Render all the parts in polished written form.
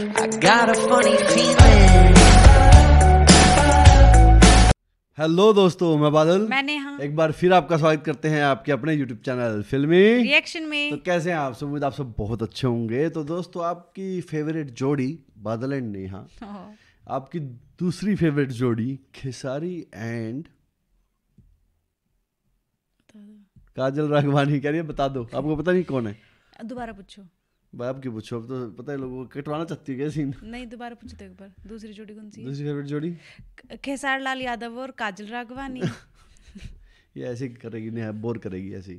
I got a funny feeling. Hello दोस्तों, मैं बादल, मैं नेहा। एक बार फिर आपका स्वागत करते हैं आपके अपने YouTube चैनल फिल्मी रिएक्शन में। तो कैसे हैं आप सब? उम्मीद आप सब बहुत अच्छे होंगे। तो दोस्तों, आपकी फेवरेट जोड़ी बादल एंड नेहा, आपकी दूसरी फेवरेट जोड़ी खेसारी एंड काजल राघवानी। कह रही है बता दो, आपको पता नहीं कौन है? दोबारा पूछो। आप क्यों पूछो? अब तो पता है, लोगों को कटवाना चाहती है क्या सीन? नहीं, दोबारा पूछो तो एक बार। दूसरी जोड़ी कौन सी है? दूसरी फेवरेट जोड़ी खेसारी लाल यादव और काजल राघवानी। ये ऐसे करेगी, नेहा बोर करेगी ऐसी।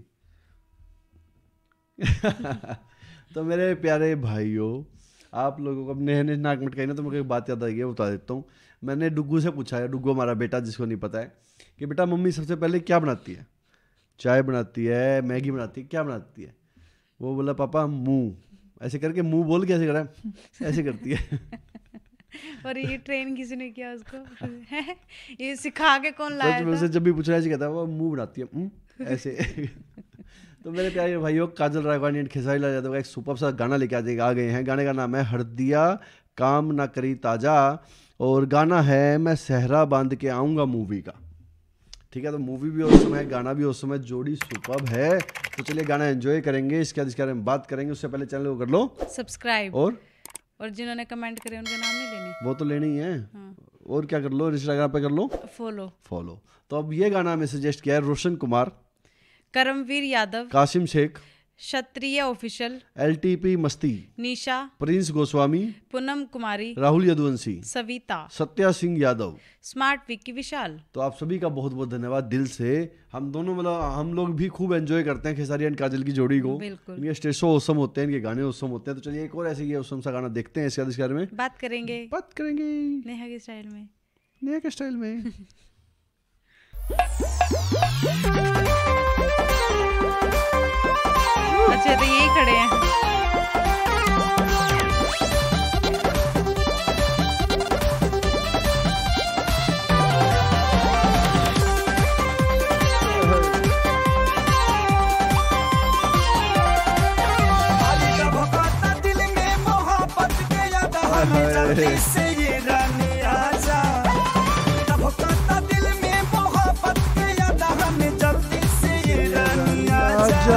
तो मेरे प्यारे भाइयों, आप लोगों को अब नेहा ने नाक मटकाई ना, तो मुझे एक बात याद आई है, बता देता हूँ। मैंने डुग्गू से पूछा है, डुग्गू हमारा बेटा जिसको नहीं पता है, कि बेटा मम्मी सबसे पहले क्या बनाती है? चाय बनाती है, मैगी बनाती है, क्या बनाती है? वो बोला पापा मुंह, ऐसे करके मुंह बोल के ऐसे करा, ऐसे करती है। और ये ट्रेन किसी ने किया उसको? ये सिखा के कौन लाया था? मुझसे जब भी पूछ रहा है ऐसे कहता है, वो मुंह बनाती है ऐसे। तो मेरे प्यारे भाइयों, काजल राघवानी एंड खेसारी लाल यादव का एक सुपर सा गाना लेके आ गए हैं। गाने का नाम है हरदिया काम ना करी ताजा, और गाना है मैं सहरा बांध के आऊँगा मूवी का। ठीक है, तो मूवी भी उस समय, गाना भी उस समय, जोड़ी सुपर्ब है। तो चलिए गाना एंजॉय करेंगे, इसके बाद इसके बारे में बात करेंगे। उससे पहले चैनल को कर लो सब्सक्राइब, और जिन्होंने कमेंट करे उनके नाम नहीं लेने, वो तो लेने ही है। हाँ। और क्या कर लो, इंस्टाग्राम पे कर लो फॉलो। तो अब ये गाना हमें सजेस्ट किया है Roshan Kumar, Karamveer Yadav, Qasim Shaikh, Kshatriya official, LTP Masti, Nisha, Prince Goswami, Poonam Kumari, Rahul Yaduvanshi, Savita, Satya Singh Yadav, smart Vicky Vishal. तो आप सभी का बहुत बहुत धन्यवाद दिल से। हम दोनों, मतलब हम लोग भी खूब एंजॉय करते हैं खेसारी एंड काजल की जोड़ी को। बिल्कुल। इनके स्टेज शो औसम होते हैं, इनके गाने औसम होते हैं। तो चलिए एक और ऐसे ही औसम सा गाना देखते हैं, इसके बाद इसके बारे में बात करेंगे नेहा के स्टाइल में। नेहा के स्टाइल में। अच्छा, तो यही खड़े हैं। जल्दी से ये रानी आजा, तब कहता दिल में मोहब्बत के याद हमें, जल्दी से ये रानी आजा।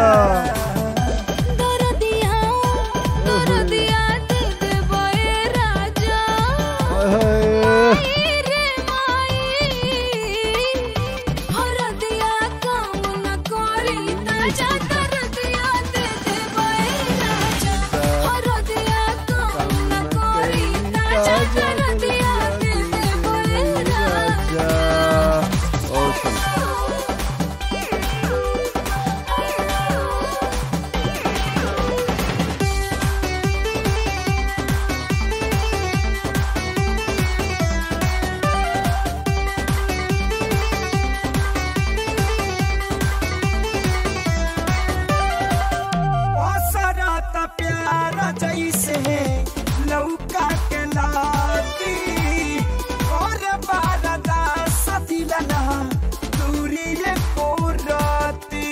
जैसे लौका के लाती और बारदा सती लना दूरी ये कोराती।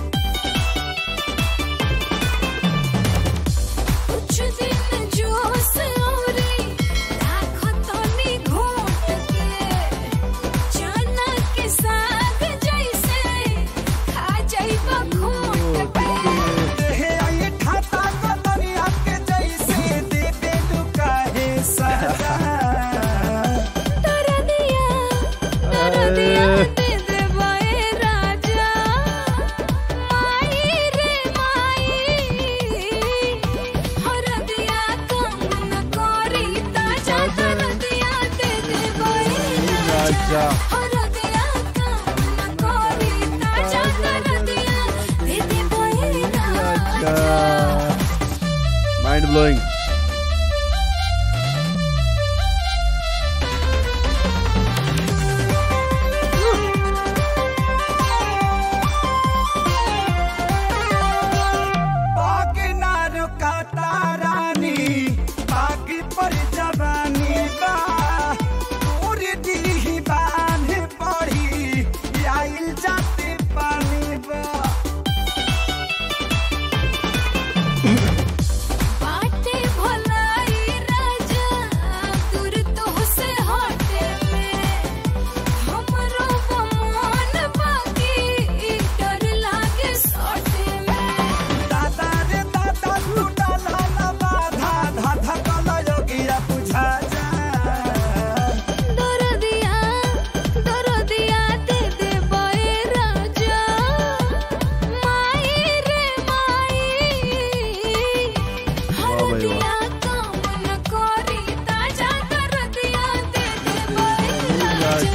कुछ दिन जोश औरी राखो तो नी घोट के, चना के साग जैसे खा जाइबा घोट के। Mind blowing. बाटे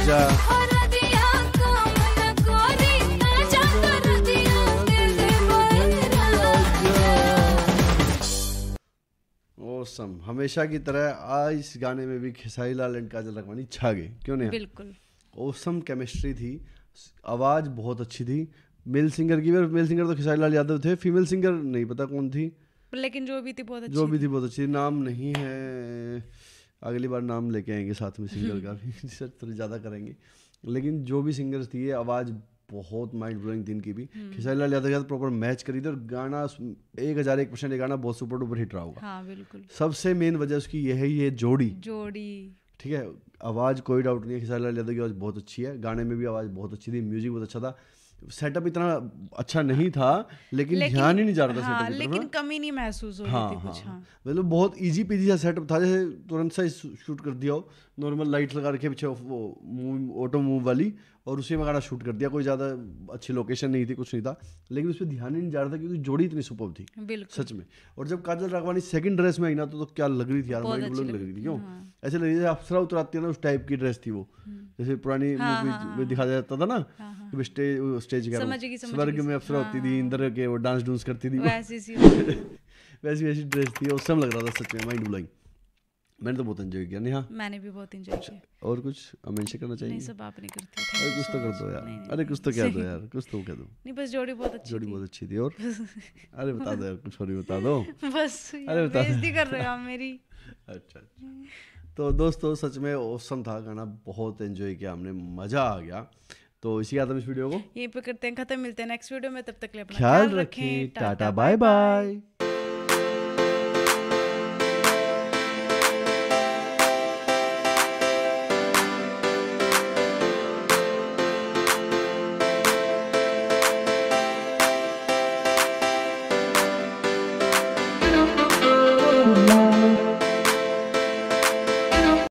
आजा हर दिया काम न कोरी ताजा कर दिया दिल बहरा ओसम। हमेशा की तरह आज इस गाने में भी खेसारी लाल एंड काजल राघवानी छा गए, क्यों नहीं? बिल्कुल ओसम केमिस्ट्री थी, आवाज़ बहुत अच्छी थी। मेल सिंगर की बार, मेल सिंगर तो खेसारी लाल यादव थे, फीमेल सिंगर नहीं पता कौन थी, लेकिन जो भी थी बहुत अच्छी जो भी थी बहुत अच्छी। नाम नहीं है, अगली बार नाम लेके आएंगे साथ में सिंगर का भी, रिसर्च थोड़ी ज़्यादा करेंगे। लेकिन जो भी सिंगर्स थी, आवाज़ बहुत माइंड ब्लोइंग थी इनकी भी। खेसारी लाल यादव के साथ प्रॉपर मैच करी थी और गाना 1001% ये गाना बहुत सुपर डुपर हिट रहा होगा। हाँ बिल्कुल सबसे मेन वजह उसकी ये है, ये जोड़ी, ठीक है। आवाज़ कोई डाउट नहीं है, खेसारी लाल यादव की आवाज़ बहुत अच्छी है, गाने में भी आवाज़ बहुत अच्छी थी, म्यूजिक बहुत अच्छा था। सेटअप इतना अच्छा नहीं था, लेकिन ध्यान ही नहीं जा रहा था हाँ, सेटअप की तरफ लेकिन ना। कमी नहीं महसूस हो रही हाँ थी कुछ। हाँ, हाँ मतलब बहुत इजी पीजी सा सेटअप था, जैसे तुरंत सा शूट कर दिया हो, नॉर्मल लाइट लगा रखे पीछे वो ऑटो मूव वाली, और उसी में गाना शूट कर दिया। कोई ज़्यादा अच्छी लोकेशन नहीं थी, कुछ नहीं था, लेकिन उस पर ध्यान ही नहीं जा रहा था क्योंकि जोड़ी इतनी सुपर्ब थी बिल्कुल सच में। और जब काजल राघवानी सेकंड ड्रेस में आई ना, तो क्या लग रही थी यार, बहुत माइंड अच्छी ब्लोइंग लग रही थी। क्यों हाँ। ऐसे लग रही है अप्सरा उतराती है ना, उस टाइप की ड्रेस थी वो, जैसे पुरानी मूवी में दिखाया जाता था ना, कि स्टेज समझ गई, समझ स्वर्ग गई। में अप्सरा होती थी, इंद्र के वो डांस डूंस करती थी, वैसी सी वैसी वैसी ड्रेस थी, औसम लग रहा था सच में, माइंड ब्लोइंग। मैंने तो बहुत एंजॉय किया। नहीं हाँ, मैंने भी बहुत एंजॉय किया। और कुछ मेंशन करना चाहिए? नहीं, सब आप नहीं करते। अरे कुछ तो कर दो यार, अरे कुछ तो कह दो यार, कुछ तो कह दो। नहीं बस जोड़ी बहुत अच्छी जोड़ी थी। बहुत अच्छी थी। और अरे बता दो यार, कुछ और भी बता दो। बस अरे बता दो। बेइज्जती कर रहे हो आप मेरी। अच्छा तो दोस्तों सच में औसम था गाना, बहुत एंजॉय किया हमने, मज़ा आ गया। तो इसी के साथ हम इस वीडियो को यहीं पे करते हैं खत्म, मिलते हैं नेक्स्ट वीडियो में, तब तक के लिए अपना ख्याल रखें, टाटा बाय बाय।